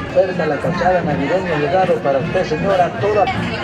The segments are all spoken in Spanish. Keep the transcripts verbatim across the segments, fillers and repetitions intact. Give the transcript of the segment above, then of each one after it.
Oferta la cachada navideña llegado para usted, señora, toda.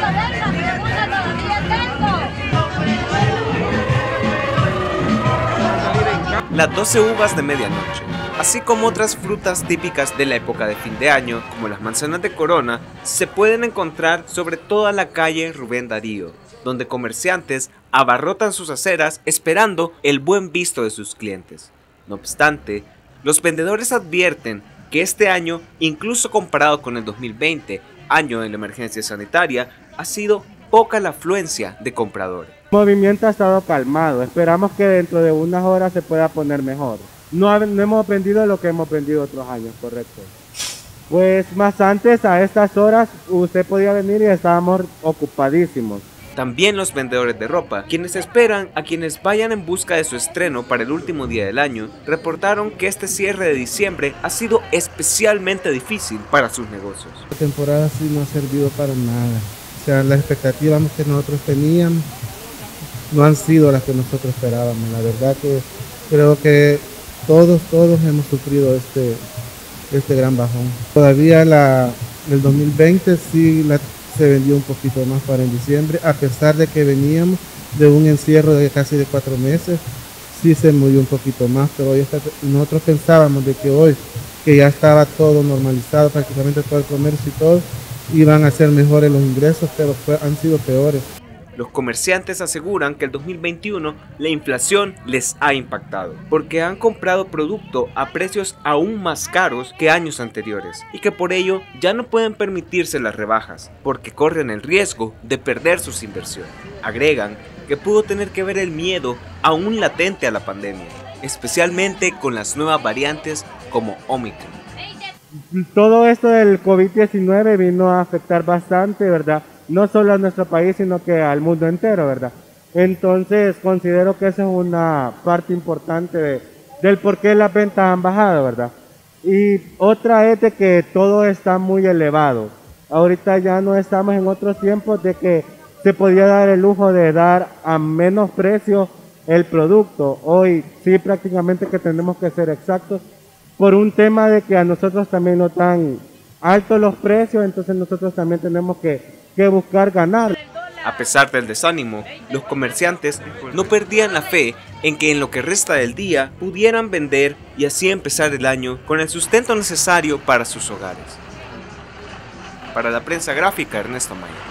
Las doce uvas de medianoche, así como otras frutas típicas de la época de fin de año, como las manzanas de Corona, se pueden encontrar sobre toda la calle Rubén Darío, donde comerciantes abarrotan sus aceras esperando el buen visto de sus clientes. No obstante, los vendedores advierten que este año, incluso comparado con el dos mil veinte, año de la emergencia sanitaria, ha sido poca la afluencia de compradores. El movimiento ha estado calmado, esperamos que dentro de unas horas se pueda poner mejor. No, no hemos aprendido lo que hemos aprendido otros años, correcto. Pues más antes, a estas horas, usted podía venir y estábamos ocupadísimos. También los vendedores de ropa, quienes esperan a quienes vayan en busca de su estreno para el último día del año, reportaron que este cierre de diciembre ha sido especialmente difícil para sus negocios. La temporada sí no ha servido para nada. O sea, las expectativas que nosotros teníamos no han sido las que nosotros esperábamos. La verdad que creo que todos, todos hemos sufrido este, este gran bajón. Todavía la, el dos mil veinte sí la, se vendió un poquito más para en diciembre, a pesar de que veníamos de un encierro de casi de cuatro meses, sí se movió un poquito más, pero hoy está, nosotros pensábamos de que hoy, que ya estaba todo normalizado, prácticamente todo el comercio y todo, iban a ser mejores los ingresos, pero fue, han sido peores. Los comerciantes aseguran que el dos mil veintiuno la inflación les ha impactado, porque han comprado producto a precios aún más caros que años anteriores, y que por ello ya no pueden permitirse las rebajas, porque corren el riesgo de perder sus inversiones. Agregan que pudo tener que ver el miedo aún latente a la pandemia, especialmente con las nuevas variantes como Omicron. Todo esto del COVID diecinueve vino a afectar bastante, ¿verdad? No solo a nuestro país, sino que al mundo entero, ¿verdad? Entonces, considero que esa es una parte importante de, del por qué las ventas han bajado, ¿verdad? Y otra es de que todo está muy elevado. Ahorita ya no estamos en otros tiempos de que se podía dar el lujo de dar a menos precio el producto. Hoy sí prácticamente que tenemos que ser exactos por un tema de que a nosotros también no están altos los precios, entonces nosotros también tenemos que que buscar ganar. A pesar del desánimo, los comerciantes no perdían la fe en que en lo que resta del día pudieran vender y así empezar el año con el sustento necesario para sus hogares. Para la prensa gráfica, Ernesto Maya.